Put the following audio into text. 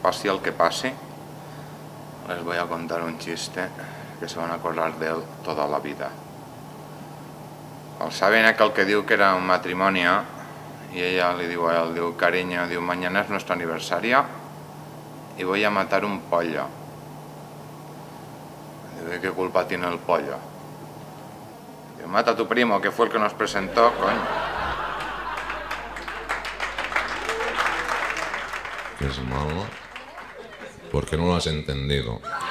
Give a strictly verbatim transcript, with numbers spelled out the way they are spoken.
pase el que pase, les voy a contar un chiste que se van a acordar de él toda la vida. ¿Saben aquel que diu que era un matrimonio? Y ella le digo a él, digo, cariño, digo, mañana es nuestro aniversario y voy a matar un pollo. Digo, ¿qué culpa tiene el pollo? Digo, mata a tu primo, que fue el que nos presentó, coño. Es malo porque no lo has entendido.